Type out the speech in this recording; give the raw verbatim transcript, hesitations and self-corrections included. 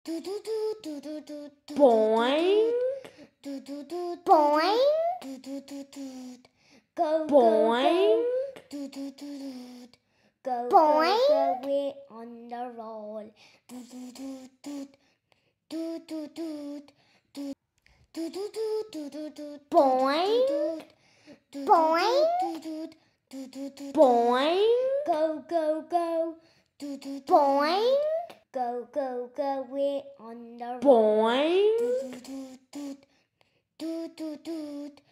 Boing. Boing. Go, boing. Boing. Go, go, go, we're on the roll. Boing. Boing. Boing. Go, go, go. Boing. Go, go, go, we're on the roll. Boing.